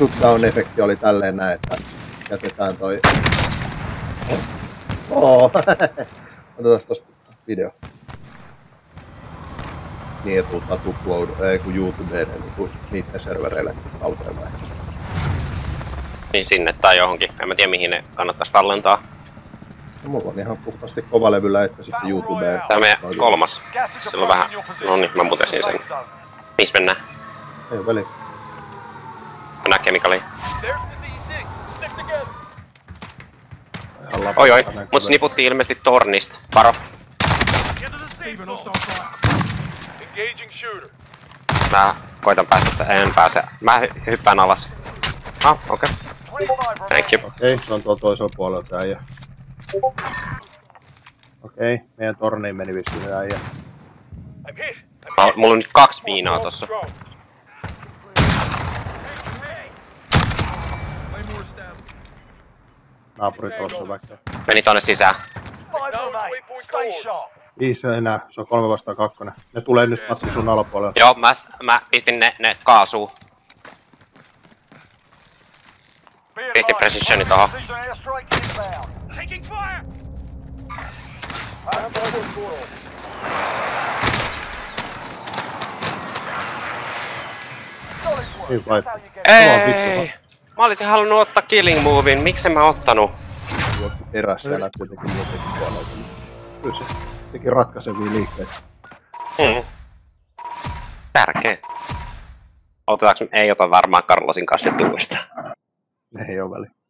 shutdown-efekti oli tälleen näin, että jätetään toi... Otetaan tosta video. Niin, että tuuttaa kun YouTubeen, niin niitten servereille talteen vai? Niin sinne tai johonkin. En mä tiedä mihin ne kannattaisi tallentaa. No, mulla on ihan puhtaasti kovalevyllä, että sitten YouTubeen. Tää on meidän kolmas. Sillä on vähän... Noniin, mä mutesin sen. Missä mennään? Ei oo väliä. Mennään kemikaaliin. Oi, mut sniputtiin ilmeisesti tornista. Varo. Mä koitan päästä, en pääse. Mä hyppään alas. Okei. Thank you. Okei, se on tuolla toisella puolella tää äijä. Okei, meidän torniin meni vissiin se äijä. Mulla on nyt 2 miinaa tossa. Naapuri tuossa väkeä. Meni tonne sisään. 5 enää, se on 3 vastaan 2. Ne tulee nyt Matti sun alapuolella. Joo, mä pistin ne kaasuun. Pistin precisioni tohon. Niin vai? Ei! Mä olisin halunnut ottaa killing movin, miksen mä ottanut? Juokki perässä ja näet kuitenkin jotenkin puolelta. Kyllä se teki ratkaisevia liikkeitä. Tärkeä. Otetaanko? Ei ota varmaan Carlosin kanssa nyt uudestaan. Ei oo väliä.